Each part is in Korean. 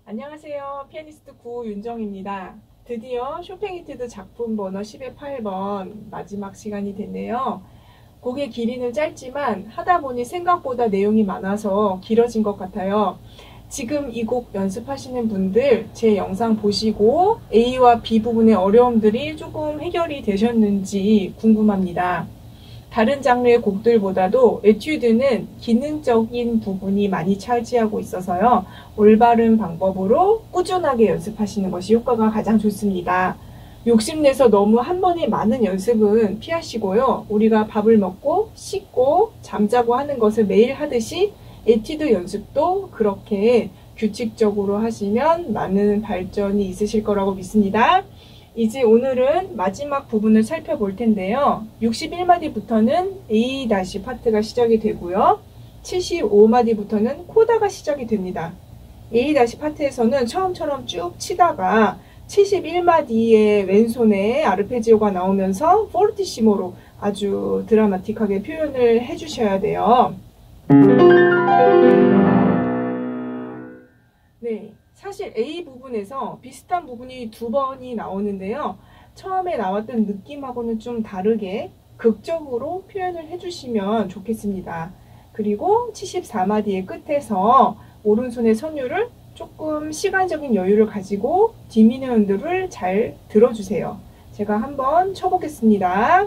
안녕하세요. 피아니스트 구윤정입니다. 드디어 쇼팽이티드 작품 번호 10의 8번 마지막 시간이 됐네요. 곡의 길이는 짧지만 하다 보니 생각보다 내용이 많아서 길어진 것 같아요. 지금 이 곡 연습하시는 분들 제 영상 보시고 A와 B 부분의 어려움들이 조금 해결이 되셨는지 궁금합니다. 다른 장르의 곡들보다도 에튜드는 기능적인 부분이 많이 차지하고 있어서요. 올바른 방법으로 꾸준하게 연습하시는 것이 효과가 가장 좋습니다. 욕심내서 너무 한 번에 많은 연습은 피하시고요. 우리가 밥을 먹고 씻고 잠자고 하는 것을 매일 하듯이 에튜드 연습도 그렇게 규칙적으로 하시면 많은 발전이 있으실 거라고 믿습니다. 이제 오늘은 마지막 부분을 살펴볼 텐데요. 61마디부터는 A' 파트가 시작이 되고요. 75마디부터는 코다가 시작이 됩니다. A' 파트에서는 처음처럼 쭉 치다가 71마디에 왼손에 아르페지오가 나오면서 포르티시모로 아주 드라마틱하게 표현을 해주셔야 돼요. 네. 사실 A 부분에서 비슷한 부분이 두 번이 나오는데요. 처음에 나왔던 느낌하고는 좀 다르게 극적으로 표현을 해주시면 좋겠습니다. 그리고 74마디의 끝에서 오른손의 선율을 조금 시간적인 여유를 가지고 디미누언드를 잘 들어주세요. 제가 한번 쳐보겠습니다.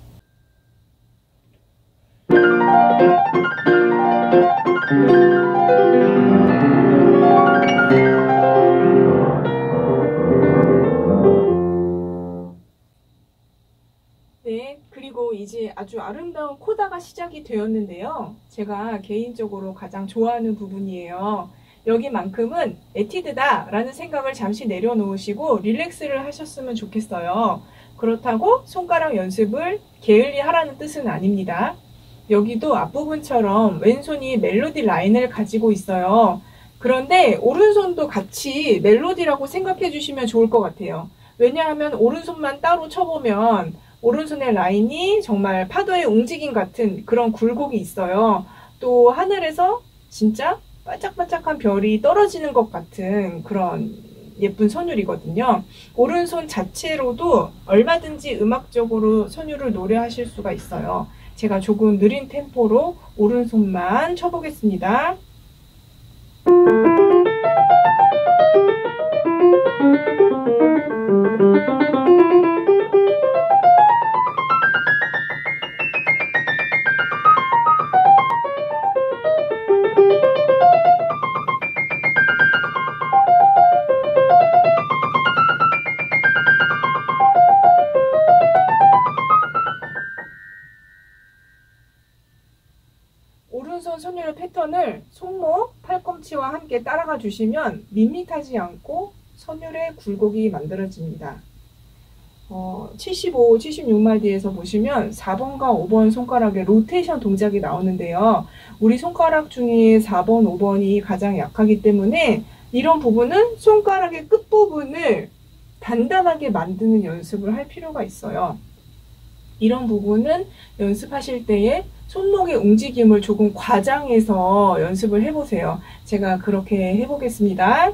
네, 그리고 이제 아주 아름다운 코다가 시작이 되었는데요. 제가 개인적으로 가장 좋아하는 부분이에요. 여기만큼은 에티드다 라는 생각을 잠시 내려놓으시고 릴렉스를 하셨으면 좋겠어요. 그렇다고 손가락 연습을 게을리 하라는 뜻은 아닙니다. 여기도 앞부분처럼 왼손이 멜로디 라인을 가지고 있어요. 그런데 오른손도 같이 멜로디라고 생각해 주시면 좋을 것 같아요. 왜냐하면 오른손만 따로 쳐보면 오른손의 라인이 정말 파도의 움직임 같은 그런 굴곡이 있어요. 또 하늘에서 진짜 반짝반짝한 별이 떨어지는 것 같은 그런 예쁜 선율이거든요. 오른손 자체로도 얼마든지 음악적으로 선율을 노래하실 수가 있어요. 제가 조금 느린 템포로 오른손만 쳐보겠습니다. 오른손 선율 패턴을 손목, 팔꿈치와 함께 따라가 주시면 밋밋하지 않고 선율의 굴곡이 만들어집니다. 75, 76마디에서 보시면 4번과 5번 손가락의 로테이션 동작이 나오는데요. 우리 손가락 중에 4번, 5번이 가장 약하기 때문에 이런 부분은 손가락의 끝부분을 단단하게 만드는 연습을 할 필요가 있어요. 이런 부분은 연습하실 때에 손목의 움직임을 조금 과장해서 연습을 해보세요. 제가 그렇게 해보겠습니다.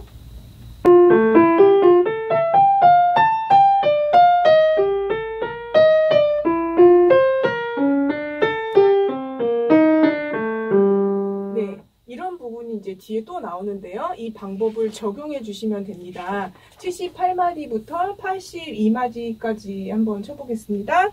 네, 이런 부분이 이제 뒤에 또 나오는데요. 이 방법을 적용해 주시면 됩니다. 78마디부터 82마디까지 한번 쳐보겠습니다.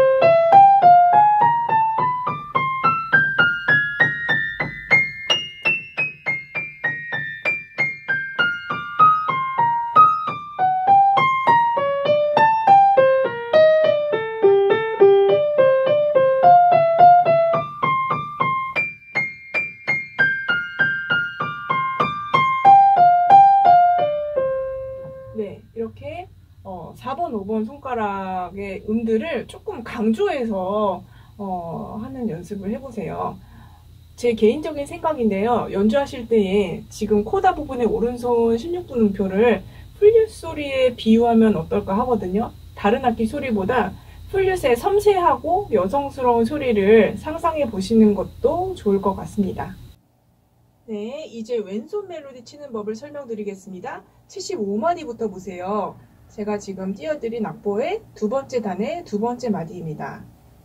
네, 이렇게 4번, 5번 손가락의 음들을 조금 강조해서 하는 연습을 해보세요. 제 개인적인 생각인데요. 연주하실 때에 지금 코다 부분의 오른손 16분 음표를 플룻 소리에 비유하면 어떨까 하거든요. 다른 악기 소리보다 플룻의 섬세하고 여성스러운 소리를 상상해 보시는 것도 좋을 것 같습니다. 네, 이제 왼손 멜로디 치는 법을 설명드리겠습니다. 75마디부터 보세요. 제가 지금 띄워드린 악보의 두 번째 단의 두 번째 마디입니다.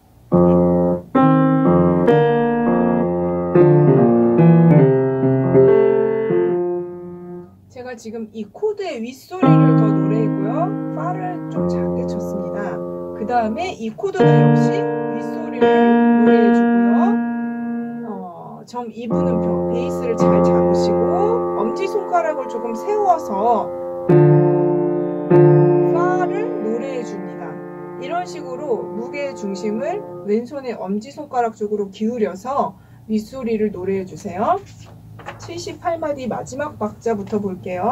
제가 지금 이 코드의 윗소리를 더 노래했고요. 파를 좀 작게 쳤습니다. 그 다음에 이 코드도 역시 윗소리를 노래해주고요. 점 2분음표, 베이스를 잘 잡으시고 엄지손가락을 조금 세워서 파를 노래해줍니다. 이런 식으로 무게의 중심을 왼손의 엄지손가락 쪽으로 기울여서 윗소리를 노래해주세요. 78마디 마지막 박자부터 볼게요.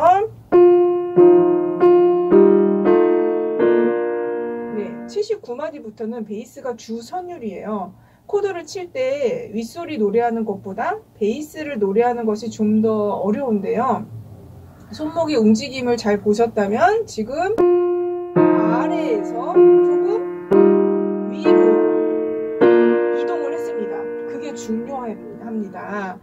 네, 79마디부터는 베이스가 주선율이에요. 코드를 칠 때 윗소리 노래하는 것보다 베이스를 노래하는 것이 좀 더 어려운데요. 손목의 움직임을 잘 보셨다면 지금 아래에서 조금 위로 이동을 했습니다. 그게 중요합니다.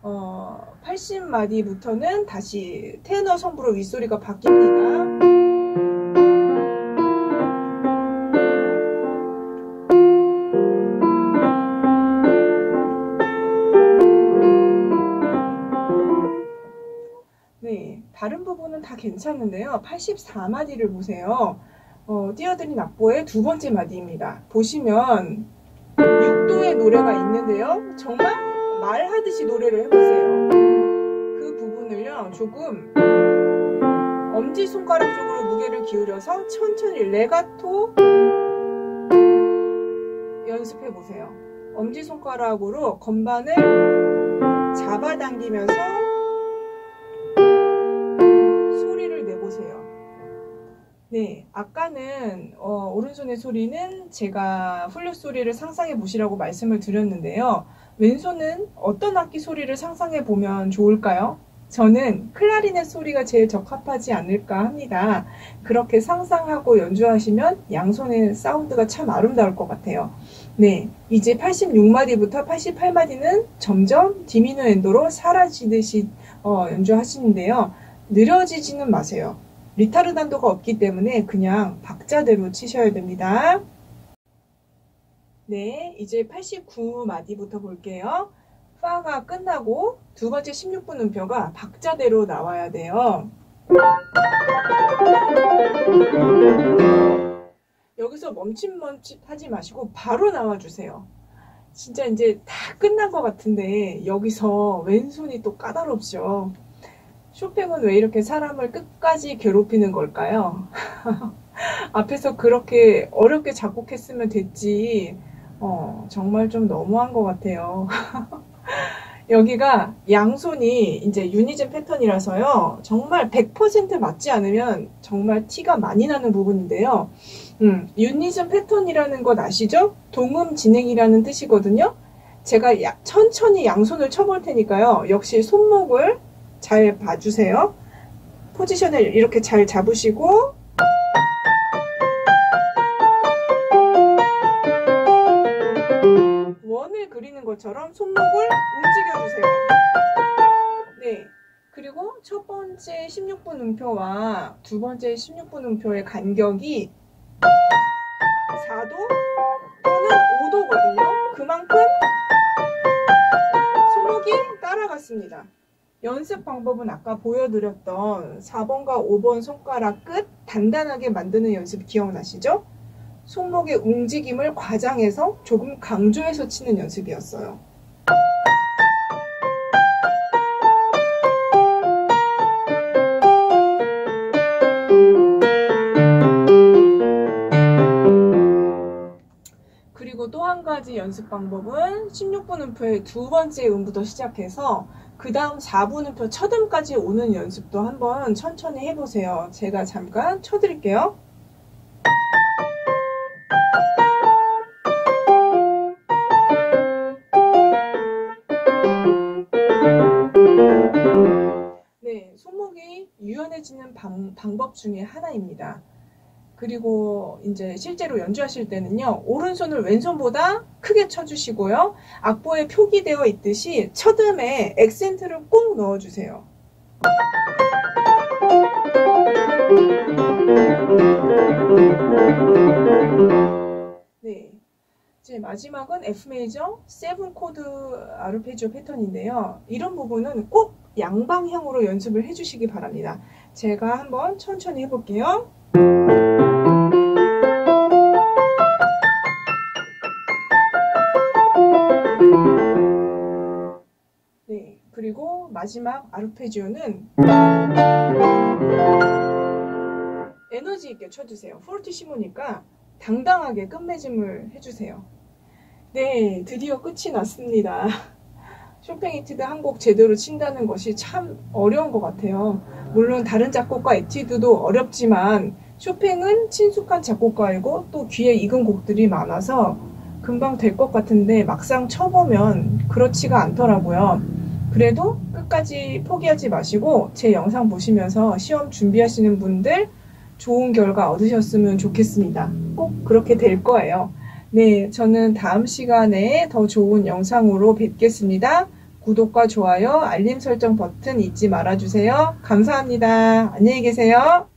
80마디부터는 다시 테너 성부로 윗소리가 바뀝니다. 네, 다른 부분은 다 괜찮은데요. 84마디를 보세요. 띄워드린 악보의 두 번째 마디입니다. 보시면 6도의 노래가 있는데요. 정말 말하듯이 노래를 해보세요. 그 부분을요, 조금 엄지손가락 쪽으로 무게를 기울여서 천천히 레가토 연습해보세요. 엄지손가락으로 건반을 잡아당기면서 소리를 내보세요. 네, 아까는 오른손의 소리는 제가 플룻 소리를 상상해 보시라고 말씀을 드렸는데요. 왼손은 어떤 악기 소리를 상상해 보면 좋을까요? 저는 클라리넷 소리가 제일 적합하지 않을까 합니다. 그렇게 상상하고 연주하시면 양손의 사운드가 참 아름다울 것 같아요. 네, 이제 86마디부터 88마디는 점점 디미누엔도로 사라지듯이 연주하시는데요. 느려지지는 마세요. 리타르단도가 없기 때문에 그냥 박자대로 치셔야 됩니다. 네, 이제 89마디부터 볼게요. 파가 끝나고 두 번째 16분 음표가 박자대로 나와야 돼요. 여기서 멈칫멈칫하지 마시고 바로 나와주세요. 진짜 이제 다 끝난 것 같은데 여기서 왼손이 또 까다롭죠. 쇼팽은 왜 이렇게 사람을 끝까지 괴롭히는 걸까요? 앞에서 그렇게 어렵게 작곡했으면 됐지. 정말 좀 너무한 것 같아요. 여기가 양손이 이제 유니즘 패턴이라서요. 정말 100% 맞지 않으면 정말 티가 많이 나는 부분인데요. 유니즘 패턴이라는 것 아시죠? 동음 진행이라는 뜻이거든요. 제가 천천히 양손을 쳐볼 테니까요. 역시 손목을 잘 봐주세요. 포지션을 이렇게 잘 잡으시고 원을 그리는 것처럼 손목을 움직여주세요. 네, 그리고 첫 번째 16분 음표와 두 번째 16분 음표의 간격이 4도 또는 5도거든요. 그만큼 손목이 따라갔습니다. 연습 방법은 아까 보여드렸던 4번과 5번 손가락 끝 단단하게 만드는 연습 기억나시죠? 손목의 움직임을 과장해서 조금 강조해서 치는 연습이었어요. 그리고 또 한 가지 연습 방법은 16분 음표의 두 번째 음부터 시작해서 그 다음 4분 음표 첫 음까지 오는 연습도 한번 천천히 해보세요. 제가 잠깐 쳐드릴게요. 네, 손목이 유연해지는 방법 중에 하나입니다. 그리고 이제 실제로 연주하실 때는요, 오른손을 왼손보다 크게 쳐주시고요. 악보에 표기되어 있듯이 첫 음에 액센트를 꼭 넣어주세요. 네. 이제 마지막은 F 메이저 7 코드 아르페지오 패턴인데요. 이런 부분은 꼭 양방향으로 연습을 해주시기 바랍니다. 제가 한번 천천히 해볼게요. 네, 그리고 마지막 아르페지오는 에너지 있게 쳐주세요. 포르티시모니까 당당하게 끝맺음을 해주세요. 네, 드디어 끝이 났습니다. 쇼팽 이튜드 한 곡 제대로 친다는 것이 참 어려운 것 같아요. 물론 다른 작곡가 에튜드도 어렵지만 쇼팽은 친숙한 작곡가이고 또 귀에 익은 곡들이 많아서 금방 될 것 같은데 막상 쳐보면 그렇지가 않더라고요. 그래도 끝까지 포기하지 마시고 제 영상 보시면서 시험 준비하시는 분들 좋은 결과 얻으셨으면 좋겠습니다. 꼭 그렇게 될 거예요. 네, 저는 다음 시간에 더 좋은 영상으로 뵙겠습니다. 구독과 좋아요, 알림 설정 버튼 잊지 말아주세요. 감사합니다. 안녕히 계세요.